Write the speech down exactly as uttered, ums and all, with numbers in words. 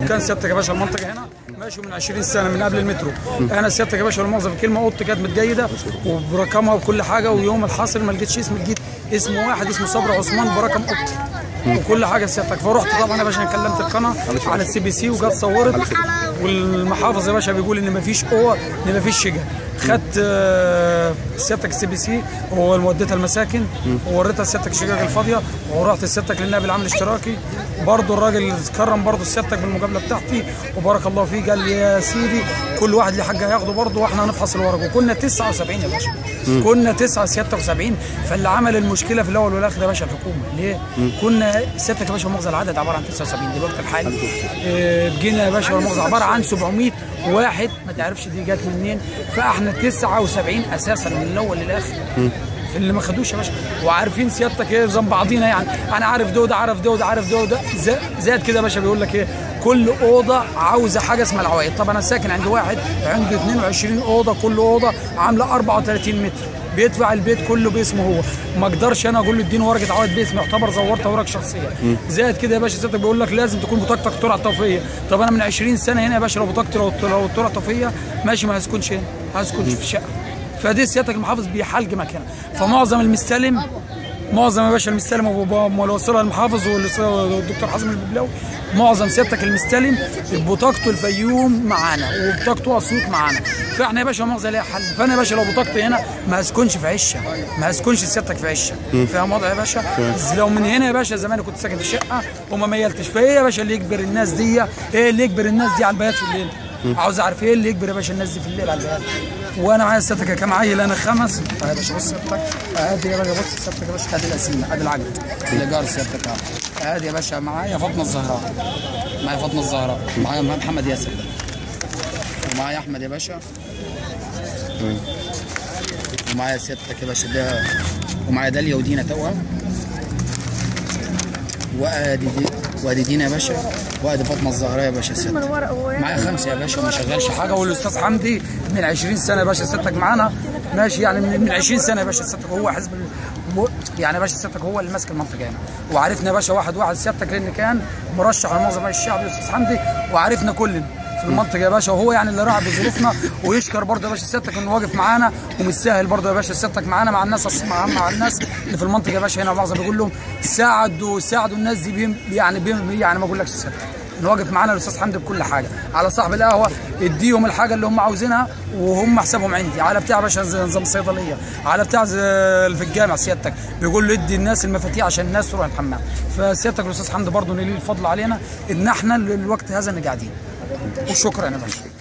دكان سيادتك يا باشا المنطقه هنا ماشي من عشرين سنه من قبل المترو. انا سيادتك يا باشا المؤاخذه في الكلمه اوضتي كانت متجيده وبرقمها وكل حاجه، ويوم الحصر ما لقيتش اسم، لقيت اسم واحد اسمه صبري عثمان برقم اوضتي وكل حاجه سيادتك. فرحت طبعا يا باشا كلمت القناه على السي بي سي وجت صورت، والمحافظ يا باشا بيقول ان مفيش قوه ان مفيش شجر. خدت سيادتك السي بي سي ووديتها المساكن ووريتها سيادتك الشجاج الفاضيه، ورحت سيادتك للنائب العام الاشتراكي برضه الراجل اتكرم برضه سيادتك بالمقابله بتاعتي وبارك الله فيه، قال لي يا سيدي كل واحد ليه حاجه هياخده برضه واحنا هنفحص الورق. وكنا تسعة وسبعين يا باشا، كنا تسعة سيادتك وسبعين. فاللي عمل المشكله في الاول والاخر يا باشا الحكومه. ليه؟ كنا سيادتك يا باشا مؤاخذه العدد عباره عن تسعة وسبعين، دلوقتي الحالي بقينا يا باشا مؤاخذه عباره عن سبعمية واحد ما تعرفش دي جت منين. فاحنا تسعة وسبعين اساسا من الاول للاخر اللي ما خدوش يا باشا، وعارفين سيادتك ايه نظام بعضينا يعني. انا عارف ده وده عارف ده وده عارف ده وده زاد كده يا باشا. بيقول لك ايه كل اوضه عاوزه حاجه اسمها العوايد. طب انا ساكن عند واحد عنده اتنين وعشرين اوضه، كل اوضه عامله أربعة وتلاتين متر، بيدفع البيت كله باسمه هو. ما اقدرش انا اقول له اديني ورقه عوايد باسمي، يعتبر زورت اوراق شخصيه. زائد كده يا باشا سيادتك بيقول لك لازم تكون بطاقتك ترعه توفيه. طب انا من عشرين سنه هنا يا باشا لو بطاقتي لو لو ترعه توفيه ماشي ما هسكنش هنا، هسكنش في الشقه. فدي سيادتك المحافظ بيحلق مكانها. فمعظم المستلم معظم يا باشا المستلم اللي وصلها المحافظ والدكتور حازم الببلاوي، معظم سيادتك المستلم بطاقته الفيوم معانا وبطاقته اسيوط معانا. فاحنا يا باشا مؤاخذه ليها حل. فانا يا باشا لو بطاقتي هنا ما هسكنش في عشه، ما هسكنش سيادتك في عشه. فاهم وضع يا باشا؟ لو من هنا يا باشا زمان كنت ساكن في شقه وما ميلتش. فايه يا باشا اللي يجبر الناس دي؟ ايه اللي يجبر الناس دي على البيات في الليل؟ عاوز اعرف ايه اللي يجبر يا باشا الناس دي في الليل على البيات. وانا معايا سيادتك كام عيل انا خمس. يا باشا بص سيادتك ادي يا باشا بص سيادتك يا باشا ادي القسيمه ادي العقد الايجار سيادتك اهو. ادي يا باشا معايا فاطمه الزهراء، معايا فاطمه الزهراء، معايا محمد ياسر ده، ومعايا احمد يا باشا، ومعايا سيادتك يا باشا ده، ومعايا داليا ودينا توأم، وادي دي وادي دينا يا باشا، وادي فاطمه الزهراء يا باشا سيادتك. معايا خمسه يا باشا وما شغالش حاجه. والاستاذ حمدي من عشرين سنه يا باشا سيادتك معانا ماشي، يعني من عشرين سنه يا باشا سيادتك هو حزب يعني يا باشا سيادتك هو اللي ماسك المنطقه هنا. وعرفنا يا باشا واحد واحد سيادتك لان كان مرشح لمنظم الشعبي الاستاذ حمدي، وعرفنا كلنا في المنطقه يا باشا، وهو يعني اللي راعى بظروفنا. ويشكر برضه يا باشا سيادتك انه واقف معانا ومش سهل برضه يا باشا سيادتك معانا مع الناس مع, مع الناس اللي في المنطقه يا باشا هنا. معظم بيقول لهم ساعدوا ساعدوا الناس دي بيم يعني بيم يعني ما اقولكش سيادتك انه واقف معانا الاستاذ حمدي بكل حاجه. على صاحب القهوه اديهم الحاجه اللي هم عاوزينها وهم حسابهم عندي. على بتاع باشا نظام الصيدليه، على بتاع في الجامع سيادتك بيقول له ادي الناس المفاتيح عشان الناس تروح الحمام. فسيادتك الاستاذ حمدي برضه ليه الفضل علينا ان احنا الوقت هذا اللي قاعدين. وشكرا يا باشا.